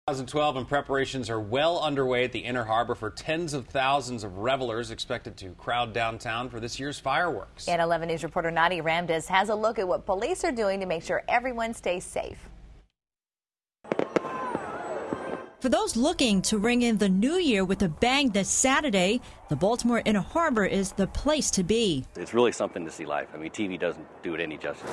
2012 and preparations are well underway at the Inner Harbor for tens of thousands of revelers expected to crowd downtown for this year's fireworks. And 11 News reporter Nadia Ramdes has a look at what police are doing to make sure everyone stays safe. For those looking to ring in the new year with a bang this Saturday, the Baltimore Inner Harbor is the place to be. It's really something to see live. I mean, TV doesn't do it any justice.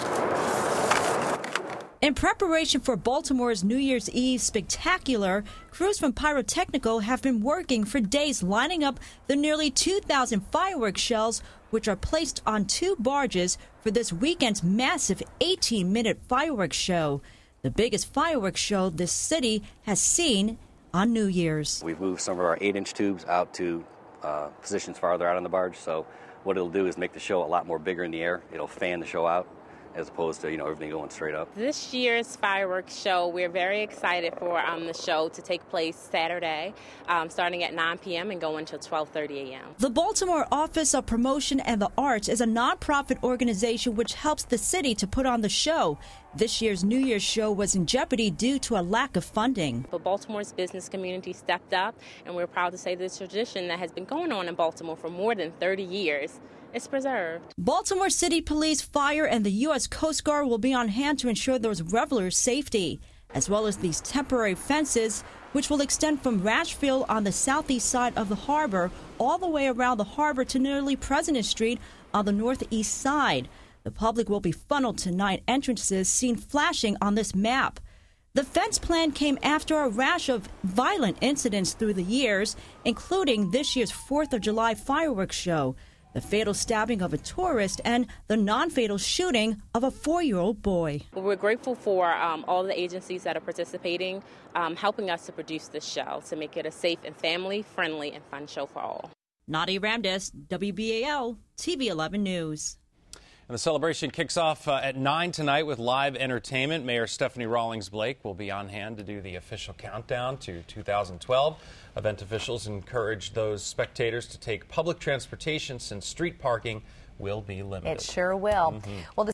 In preparation for Baltimore's New Year's Eve spectacular, crews from Pyrotechnical have been working for days lining up the nearly 2,000 fireworks shells, which are placed on two barges for this weekend's massive 18-minute fireworks show. The biggest fireworks show this city has seen on New Year's. We've moved some of our 8-inch tubes out to positions farther out on the barge, so what it'll do is make the show a lot more bigger in the air. It'll fan the show out, as opposed to, everything going straight up. This year's fireworks show, we're very excited for the show to take place Saturday, starting at 9 p.m. and going until 12:30 a.m. The Baltimore Office of Promotion and the Arts is a nonprofit organization which helps the city to put on the show. This year's New Year's show was in jeopardy due to a lack of funding. But Baltimore's business community stepped up, and we're proud to say the tradition that has been going on in Baltimore for more than 30 years is preserved. Baltimore City Police, Fire, and the U.S. Coast Guard will be on hand to ensure those revelers' safety, as well as these temporary fences, which will extend from Rashfield on the southeast side of the harbor all the way around the harbor to nearly President Street on the northeast side. The public will be funneled to 9 entrances seen flashing on this map. The fence plan came after a rash of violent incidents through the years, including this year's 4th of July fireworks show, the fatal stabbing of a tourist, and the non-fatal shooting of a 4-year-old boy. We're grateful for all the agencies that are participating, helping us to produce this show, to make it a safe and family-friendly and fun show for all. Nadia Ramdes, WBAL-TV 11 News. And the celebration kicks off at 9 tonight with live entertainment. Mayor Stephanie Rawlings-Blake will be on hand to do the official countdown to 2012. Event officials encourage those spectators to take public transportation since street parking will be limited. It sure will. Well,